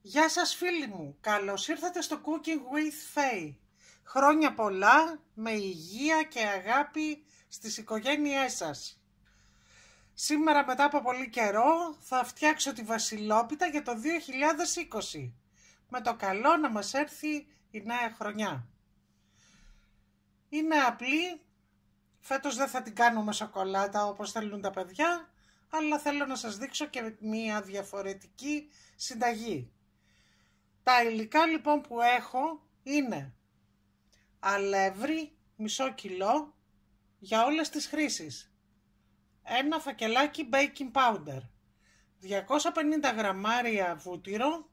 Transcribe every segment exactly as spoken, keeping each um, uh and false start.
Γεια σας φίλοι μου, καλώς ήρθατε στο Cooking with Faye. Χρόνια πολλά, με υγεία και αγάπη στις οικογένειές σας. Σήμερα μετά από πολύ καιρό θα φτιάξω τη βασιλόπιτα για το δύο χιλιάδες είκοσι. Με το καλό να μας έρθει η νέα χρονιά. Είναι απλή, φέτος δεν θα την κάνω με σοκολάτα όπως θέλουν τα παιδιά, αλλά θέλω να σας δείξω και μία διαφορετική συνταγή. Τα υλικά λοιπόν που έχω είναι αλεύρι μισό κιλό για όλες τις χρήσεις, ένα φακελάκι baking powder, διακόσια πενήντα γραμμάρια βούτυρο,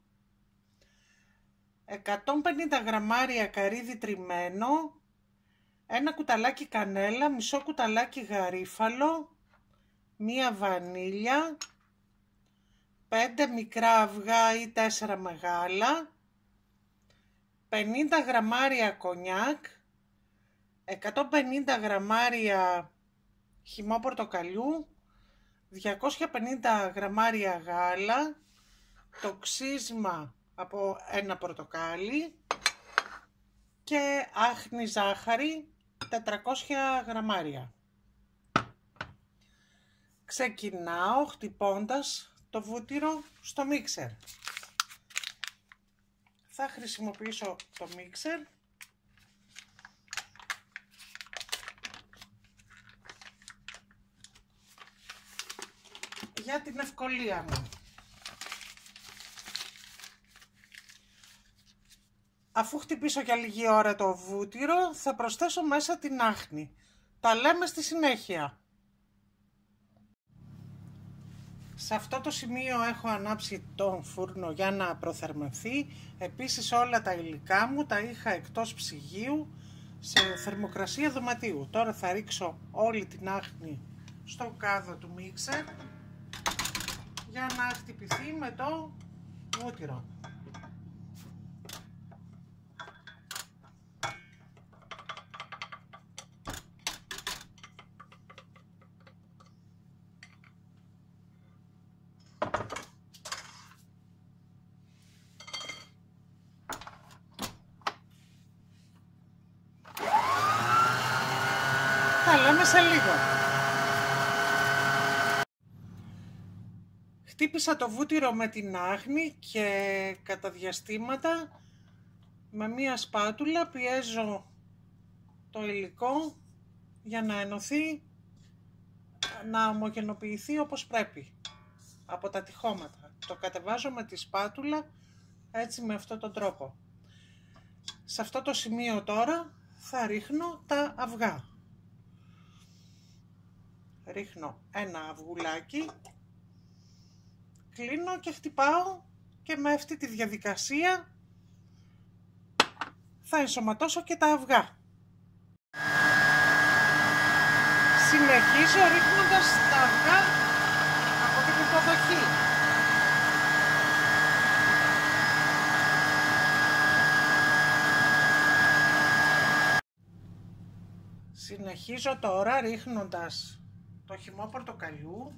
εκατόν πενήντα γραμμάρια καρύδι τριμμένο, ένα κουταλάκι κανέλα, μισό κουταλάκι γαρίφαλο, μία βανίλια, πέντε μικρά αυγά ή τέσσερα μεγάλα, πενήντα γραμμάρια κονιάκ, εκατόν πενήντα γραμμάρια χυμό πορτοκαλιού, διακόσια πενήντα γραμμάρια γάλα, το ξύσμα από ένα πορτοκάλι και άχνη ζάχαρη τετρακόσια γραμμάρια. Ξεκινάω χτυπώντας το βούτυρο στο μίξερ. Θα χρησιμοποιήσω το μίξερ για την ευκολία μου. Αφού χτυπήσω για λίγη ώρα το βούτυρο, θα προσθέσω μέσα την άχνη. Τα λέμε στη συνέχεια. Σε αυτό το σημείο έχω ανάψει τον φούρνο για να προθερμευθεί. Επίσης όλα τα υλικά μου τα είχα εκτός ψυγείου σε θερμοκρασία δωματίου. Τώρα θα ρίξω όλη την άχνη στο κάδο του μίξερ για να χτυπηθεί με το βούτυρο. Θα λέμε σε λίγο. Χτύπησα το βούτυρο με την άχνη και κατά διαστήματα με μία σπάτουλα πιέζω το υλικό για να ενωθεί, να ομογενοποιηθεί όπως πρέπει από τα τυχώματα. Το κατεβάζω με τη σπάτουλα έτσι, με αυτόν τον τρόπο. Σε αυτό το σημείο τώρα θα ρίχνω τα αυγά. Ρίχνω ένα αυγουλάκι, κλείνω και χτυπάω και με αυτή τη διαδικασία θα ενσωματώσω και τα αυγά. Συνεχίζω ρίχνοντας τα αυγά από την υποδοχή. Συνεχίζω τώρα ρίχνοντας το χυμό πορτοκαλιού,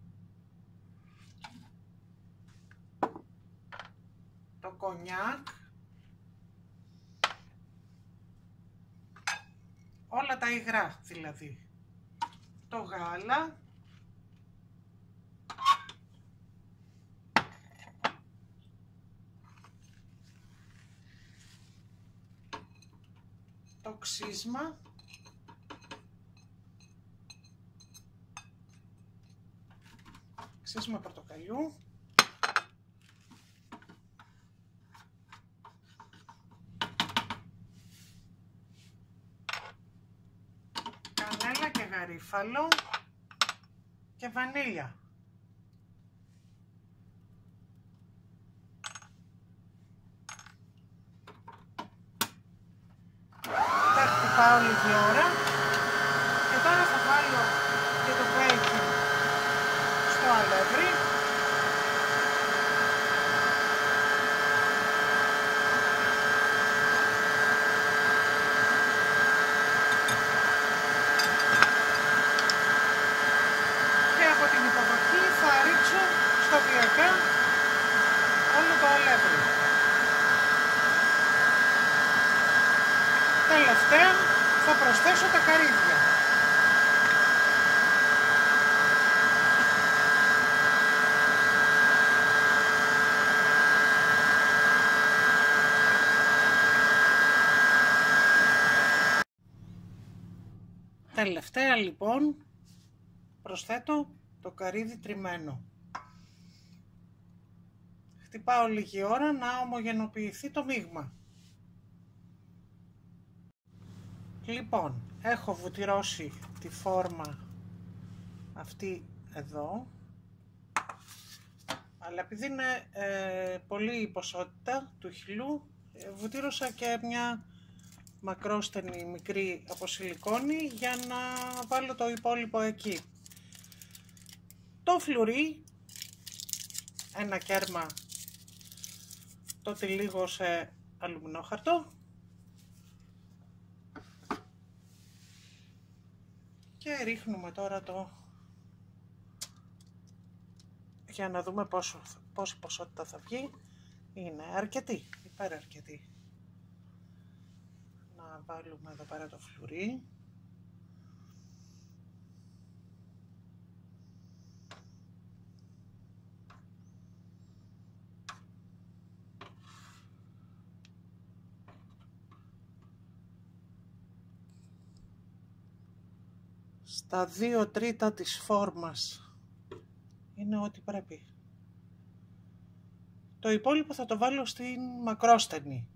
το κονιάκ, όλα τα υγρά δηλαδή, το γάλα, το ξύσμα, ξύσμα πορτοκαλιού, κανέλα και γαρίφαλο και βανίλια. Τα χτυπάω λίγη ώρα και τώρα θα βάλω και το baking στο αλεύρι. Και από την υποδοχή θα ρίξω σταδιακά όλο το αλεύρι. τελευταία θα προσθέσω τα καρύδια. Τελευταία λοιπόν προσθέτω το καρύδι τριμμένο. Χτυπάω λίγη ώρα να ομογενοποιηθεί το μείγμα. Λοιπόν, έχω βουτυρώσει τη φόρμα αυτή εδώ, αλλά επειδή είναι ε, πολύ η ποσότητα του χυλού, ε, βουτύρωσα και μια μακρόστενη μικρή από σιλικόνη για να βάλω το υπόλοιπο εκεί. Το φλουρί, ένα κέρμα, το τυλίγω σε αλουμινόχαρτο και ρίχνουμε τώρα το, για να δούμε πόσο, πόση ποσότητα θα βγει. Είναι αρκετή, υπεραρκετή. Να βάλουμε εδώ πέρα το φλουρί. Στα δύο τρίτα της φόρμας είναι ό,τι πρέπει. Το υπόλοιπο θα το βάλω στην μακρόστενη.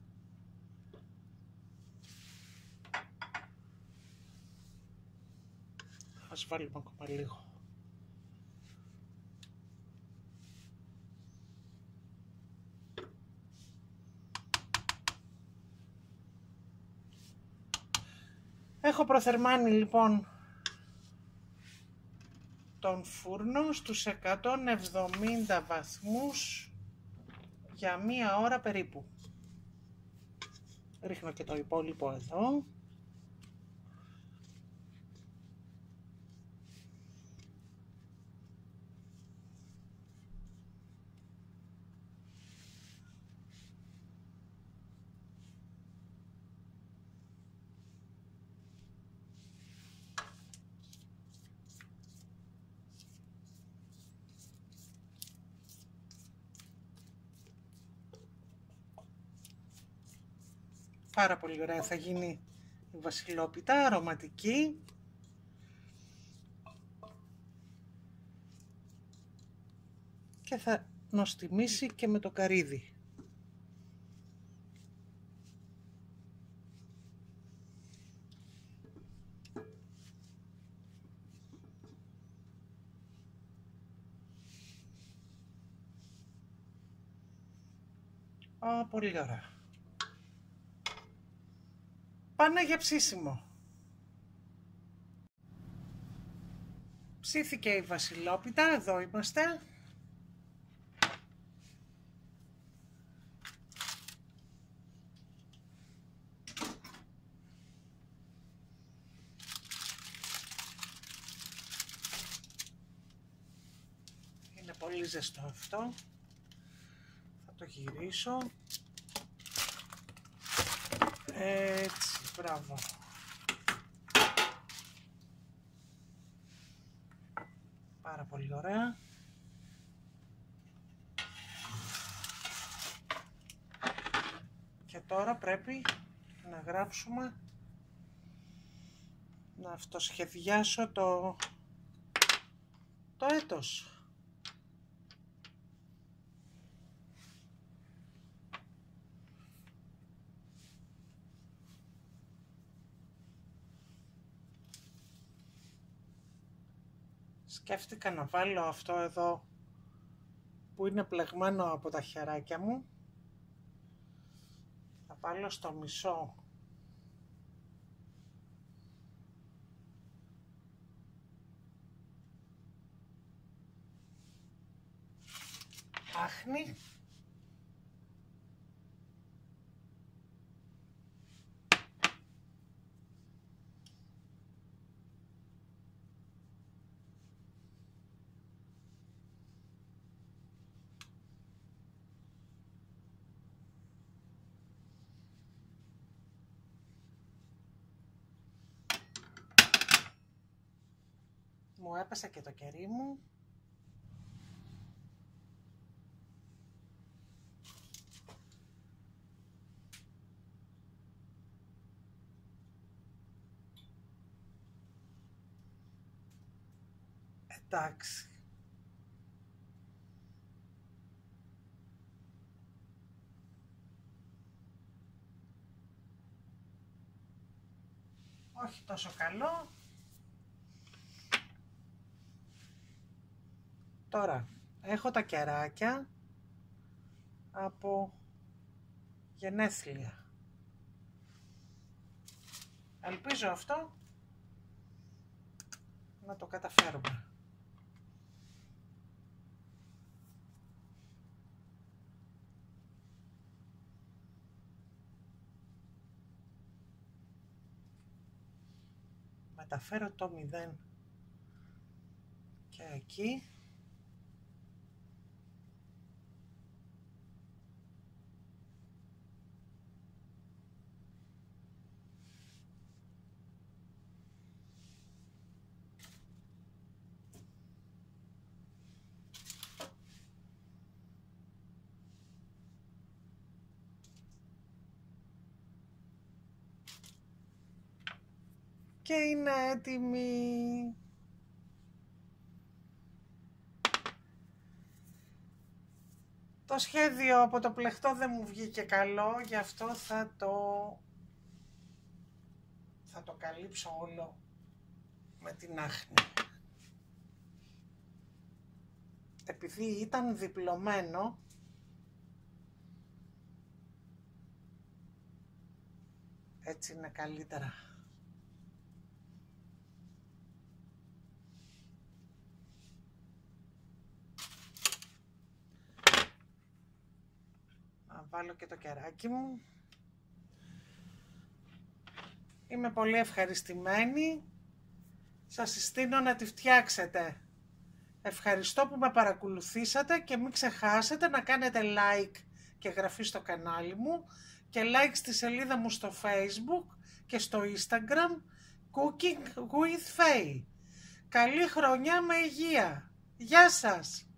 Ας βάλουμε ακόμα λίγο. Έχω προθερμάνει λοιπόν τον φούρνο στους εκατόν εβδομήντα βαθμούς για μία ώρα περίπου. Ρίχνω και το υπόλοιπο εδώ. Πάρα πολύ ωραία θα γίνει η βασιλόπιτα, αρωματική. Και θα νοστιμήσει και με το καρύδι. Α, πολύ ωραία. Πάνε για ψήσιμο. Ψήθηκε η βασιλόπιτα, εδώ είμαστε. Είναι πολύ ζεστό αυτό. Θα το γυρίσω. Έτσι, μπράβο. Πάρα πολύ ωραία. Και τώρα πρέπει να γράψουμε, να αυτοσχεδιάσω το, το έτος. Σκέφτηκα να βάλω αυτό εδώ που είναι πλεγμένο από τα χεράκια μου. Θα βάλω στο μισό άχνη. Μου έπεσε και το κερί μου. Εντάξει. Όχι τόσο καλό. Τώρα έχω τα κεράκια από γενέθλια. Ελπίζω αυτό να το καταφέρουμε. Μεταφέρω το μηδέν και εκεί. Και είναι έτοιμη. Το σχέδιο από το πλεχτό δεν μου βγήκε καλό, γι' αυτό θα το, θα το καλύψω όλο με την άχνη. Επειδή ήταν διπλωμένο, έτσι είναι καλύτερα. Να βάλω και το κεράκι μου. Είμαι πολύ ευχαριστημένη. Σας συστήνω να τη φτιάξετε. Ευχαριστώ που με παρακολουθήσατε και μην ξεχάσετε να κάνετε like και εγγραφή στο κανάλι μου και like στη σελίδα μου στο Facebook και στο Instagram Cooking with Faye. Καλή χρονιά με υγεία. Γεια σας!